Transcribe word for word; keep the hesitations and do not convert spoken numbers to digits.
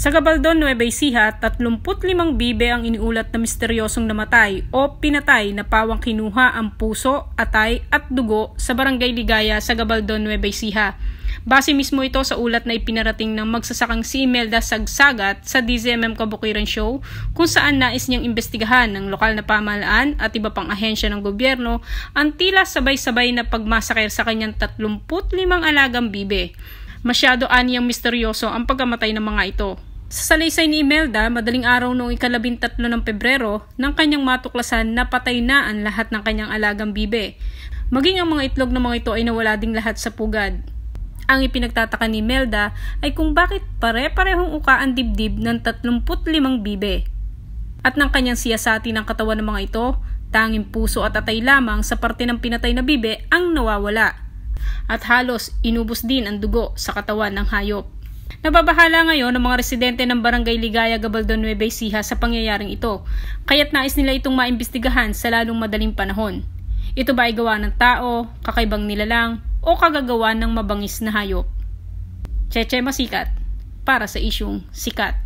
Sa Gabaldon, Nueva Ecija, tatlumpu't limang bibe ang iniulat na misteryosong namatay o pinatay na pawang kinuha ang puso, atay at dugo sa Barangay Ligaya sa Gabaldon, Nueva Ecija. Base mismo ito sa ulat na ipinarating ng magsasakang si Imelda Sagsagat sa D Z M M Kabukiran Show, kung saan nais niyang imbestigahan ng lokal na pamahalaan at iba pang ahensya ng gobyerno ang tila sabay-sabay na pagmasakir sa kanyang tatlumpu't limang alagang bibe. Masyado aniyang misteryoso ang pagkamatay ng mga ito. Sa salaysay ni Imelda, madaling araw noong ikalabintatlo ng Pebrero, nang kanyang matuklasan na patay na ang lahat ng kanyang alagang bibe. Maging ang mga itlog ng mga ito ay nawala ding lahat sa pugad. Ang ipinagtataka ni Imelda ay kung bakit pare-parehong uka ang dibdib ng tatlumpu't limang bibe. At ng kanyang siyasati ng katawan ng mga ito, tanging puso at atay lamang sa parte ng pinatay na bibe ang nawawala. At halos inubos din ang dugo sa katawan ng hayop. Nababahala ngayon ang mga residente ng Barangay Ligaya, Gabaldon, Nueva Ecija sa pangyayaring ito, kaya't nais nila itong maimbestigahan sa lalong madaling panahon. Ito ba ay gawa ng tao, kakaibang nilalang, o kagagawa ng mabangis na hayop? Cheche Masikat, para sa isyung Sikat.